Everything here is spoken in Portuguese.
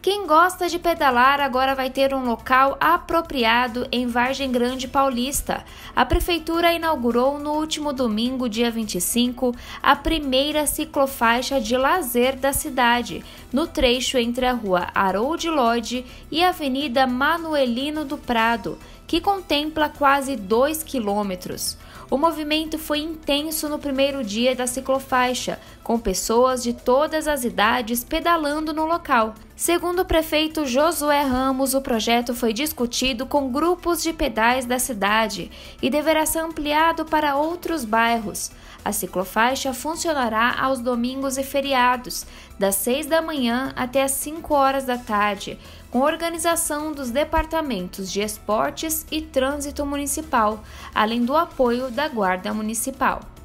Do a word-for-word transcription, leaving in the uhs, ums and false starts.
Quem gosta de pedalar agora vai ter um local apropriado em Vargem Grande Paulista. A Prefeitura inaugurou no último domingo, dia vinte e cinco, a primeira ciclofaixa de lazer da cidade, no trecho entre a rua Harold Lloyd e a Avenida Manuelino do Prado, que contempla quase dois quilômetros. O movimento foi intenso no primeiro dia da ciclofaixa, com pessoas de todas as idades pedalando no local. Segundo o prefeito Josué Ramos, o projeto foi discutido com grupos de pedais da cidade e deverá ser ampliado para outros bairros. A ciclofaixa funcionará aos domingos e feriados, das seis da manhã até as cinco horas da tarde, com organização dos departamentos de esportes e trânsito municipal, além do apoio da Guarda Municipal.